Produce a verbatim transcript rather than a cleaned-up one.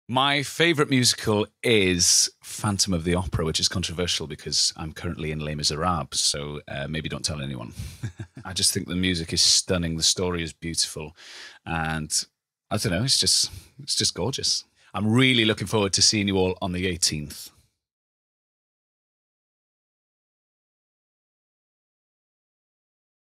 My favourite musical is Phantom of the Opera, which is controversial because I'm currently in Les Misérables, so uh, maybe don't tell anyone. I just think the music is stunning, the story is beautiful, and I don't know, it's just it's just gorgeous. I'm really looking forward to seeing you all on the eighteenth.